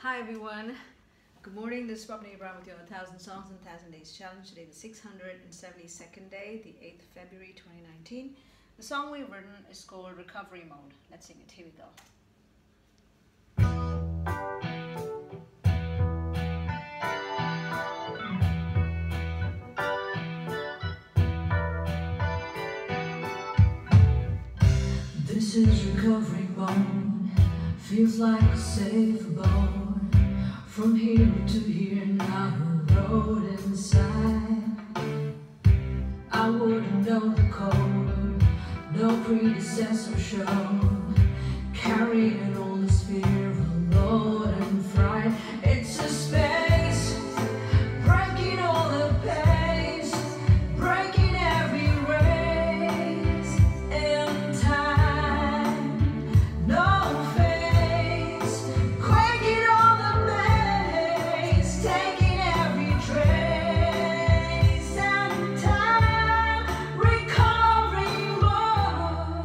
Hi everyone, good morning. This is Swapna Abraham with you on 1000 Songs and 1000 Days Challenge. Today the 672nd day, the 8th of February 2019. The song we've written is called Recovery Mode. Let's sing it. Here we go. This is recovery mode, feels like a safe abode. From here to here, now the road inside. I wouldn't know the code, no predecessor show. Carrying all this fear of load and fright. It's a space, breaking all the pace, breaking every race in time. No face, quaking all the maze, taking every trace and time. Recovery mode.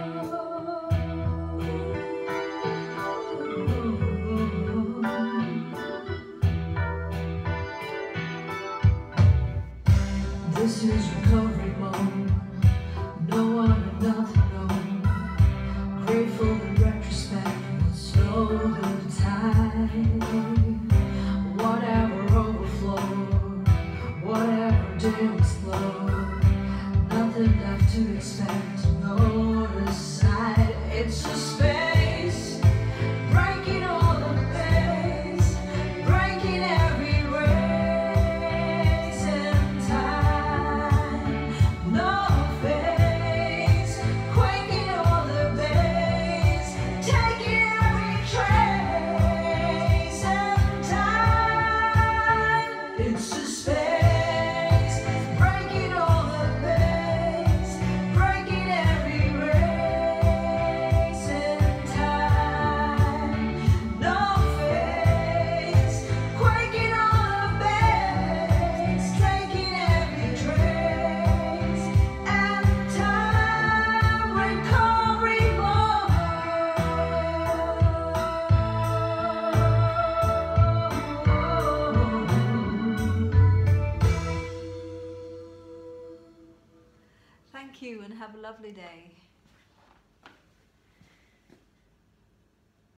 This is recovery mode. No one and nothing known. Grateful in retrospect will slow the tide. Whatever overflowed, whatever did explode. Nothing left to expect, no decide. It's a space, breaking all the pace, breaking every race in time. No face, quaking all the base, taking every trace in time. It's a space, breaking all the base, breaking every race in time. No face, quaking all the base, taking every trace and time. Recovery mode. Thank you and have a lovely day.